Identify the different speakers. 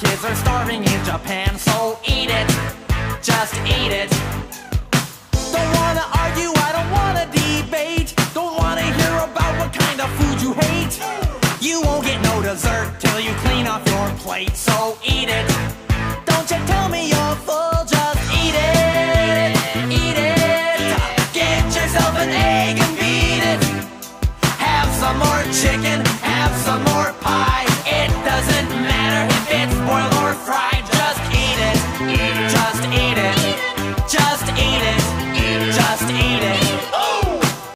Speaker 1: kids are starving in Japan, so eat it, just eat it. Don't wanna argue, I don't wanna debate. Don't wanna hear about what kind of food you hate. You won't get no dessert till you clean off your plate, so eat it. Don't you tell me you're full, just eat it, eat it. Get yourself an egg and beat it. Have some more chicken, have some more